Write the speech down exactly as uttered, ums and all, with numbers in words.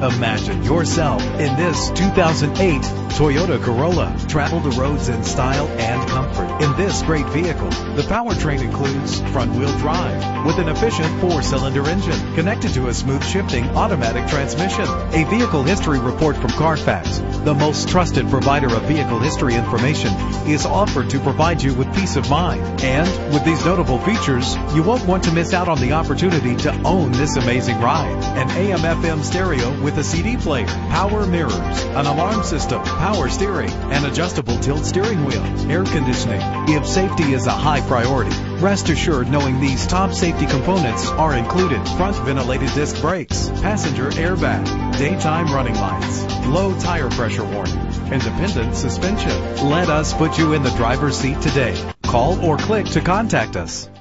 Imagine yourself in this two thousand eight Toyota Corolla. Travel the roads in style and comfort in this great vehicle. The powertrain includes front-wheel drive with an efficient four-cylinder engine connected to a smooth shifting automatic transmission. A vehicle history report from Carfax, the most trusted provider of vehicle history information, is offered to provide you with peace of mind. And with these notable features, you won't want to miss out on the opportunity to own this amazing ride. An A M F M stereo with a C D player, power mirrors, an alarm system, power steering, an adjustable tilt steering wheel, air conditioning. If safety is a high priority, rest assured knowing these top safety components are included: front ventilated disc brakes, passenger airbag, daytime running lights, low tire pressure warning, independent suspension. Let us put you in the driver's seat today. Call or click to contact us.